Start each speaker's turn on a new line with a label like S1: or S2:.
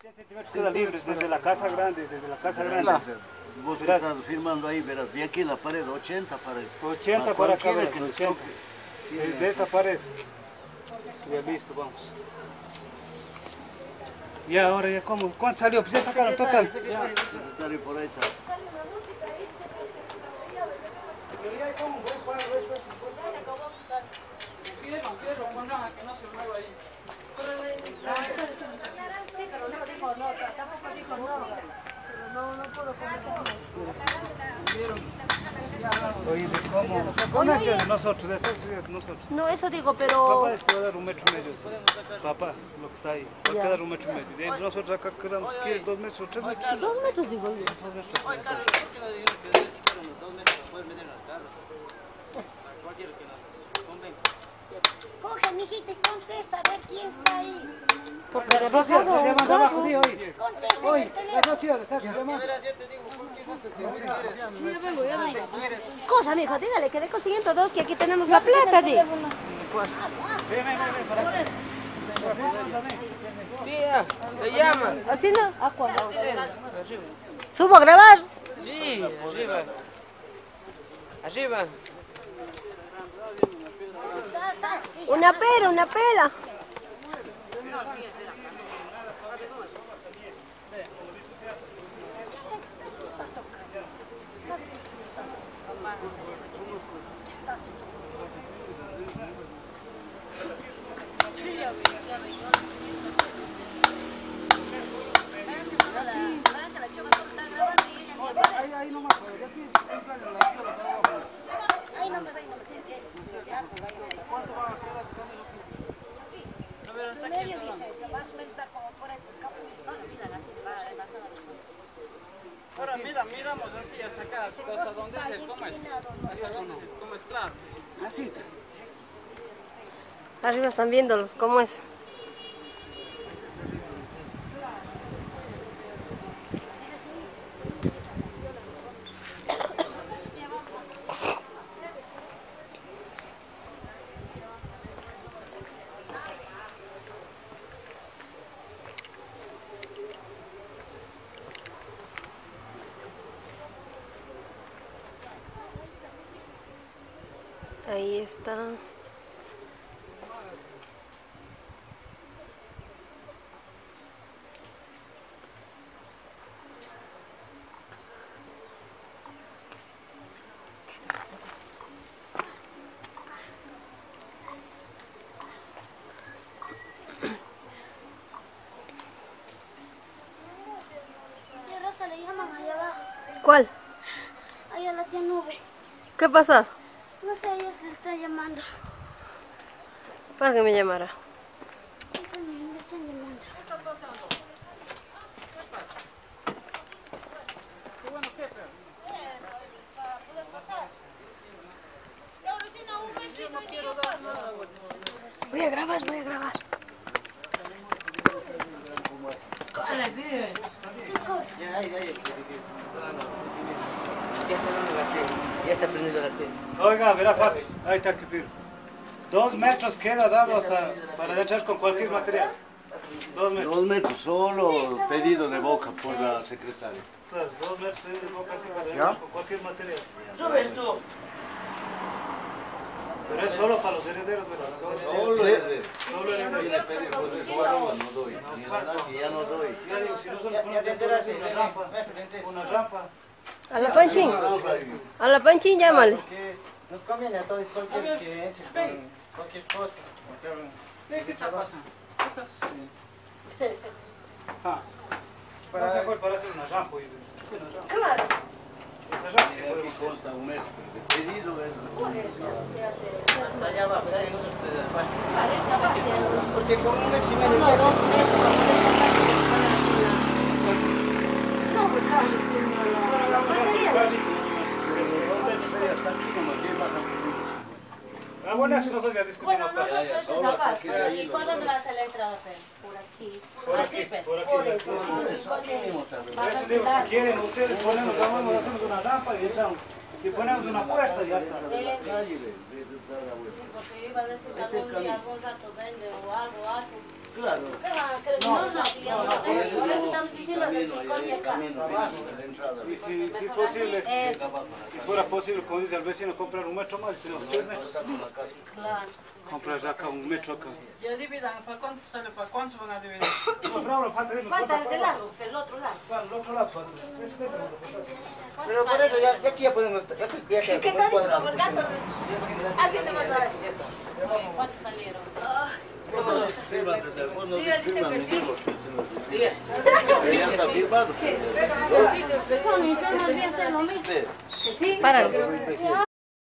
S1: 100 centímetros queda libre desde la casa grande,
S2: Vos que estás firmando ahí, verás, de aquí la pared, 80 pared.
S1: 80 para acá, verás, 80. Desde esta pared. Ya listo, vamos. Y ahora ya cómo, ¿cuánto salió? Pues ya sacaron total.
S2: Secretario por ahí está.
S1: Oye, ¿cómo? No es de nosotros, eso es de nosotros.
S3: No, eso digo, pero...
S1: Papá, esto va a dar 1,5 metros. Papá, lo que está ahí, va a quedar 1,5 metros. De nosotros acá quedamos, ¿qué? 2 metros o 3 metros.
S3: 2 metros digo yo.
S4: Oye, Carlos, ¿por qué no dijeron que si quieren los 2 metros lo puedes meter en el carro? Para cualquiera que nos convenga.
S5: Coge, mijita, y contesta, a ver quién está ahí.
S3: Porque le bajado un carro.
S5: Contesta en el teléfono.
S4: Verás, yo te digo, ¿por qué no te quieres?
S3: Ya vengo. Cosa, mijo, dígale que dé con 102, que aquí tenemos la plata, di.
S4: Tía, ¿le llaman?
S3: ¿Así no? ¿Subo a grabar?
S4: Sí, arriba. Arriba.
S3: Una pera, una pela.
S4: Ahora miramos así hasta acá, hasta donde es el comer. Hasta donde es el comer, claro.
S1: Así está.
S3: Arriba están viéndolos, ¿cómo es? Ahí está.
S5: Tía Rosa, le llaman allá abajo.
S3: ¿Cuál?
S5: Allá la tía Nube.
S3: ¿Qué pasa?
S5: No sé, ella le está llamando.
S3: Para que me llamara.
S5: Le están llamando.
S3: Voy a grabar, voy a grabar.
S4: Ya está prendido la tele.
S1: Oiga, verá, Fabi, ahí está que pido. 2 metros queda dado hasta para entrar con cualquier material. 2 metros.
S2: 2 metros, solo pedido de boca por la secretaria.
S1: Claro, 2 metros pedido de boca así para entrar con cualquier material.
S4: ¿Subes tú?
S1: Pero es solo para los herederos, ¿verdad?
S2: Solo herederos.
S1: Solo herederos.
S2: Viene a pedir por el no doy. Ni la nadie, ya no doy.
S1: Ya digo, si no solo ponemos una rampa.
S3: A la Panchín. A la Panchín, llámale.
S4: Nos conviene a todos cualquier que entre con cualquier cosa. ¿Qué está pasando? ¿Qué está sucediendo?
S1: Para hacer una rampa.
S3: Claro.
S1: Esa rampa se
S2: Aquí consta 1 metro, de pedido es...
S4: Hasta allá abajo, ya no se puede bajar.
S3: Parece bastante.
S4: Porque con 1,5 metros...
S3: No, 2 metros. No, porque la material.
S1: Ah, bueno, eso nosotros ya discutimos.
S5: Bueno, nosotros es esa parte.
S6: ¿Y por dónde va a ser la entrada, Fer?
S5: Por aquí.
S1: Por aquí, por aquí. Por eso digo, si quieren ustedes ponemos, hacemos una rampa y echamos. Y ponemos una puerta y ya está.
S2: Calle, dar la vuelta.
S6: Porque iba a decir si algún rato vende o algo hace.
S2: Claro.
S6: ¿Qué van a querer? No. Por eso estamos diciendo del chico de acá.
S1: Y si posible, si fuera posible, como dice el vecino, comprar un metro más, tenemos 3 metros.
S6: Claro.
S1: Comprar acá un metro acá.
S4: Ya dividan, ¿para cuánto sale? ¿Para cuánto van a dividir?
S1: Compramos,
S6: Falta el de largo, el otro lado.
S1: Claro, el otro lado falta.
S4: Pero por eso ya aquí ya podemos...
S6: ¿Qué te ha dicho como el gato? Así te vas a ver. ¿Cuántos salieron?
S2: Ya está firmado.
S3: Con mi firma bien se lo mismo.
S2: Sí.
S3: Para.
S2: Muy pequeño.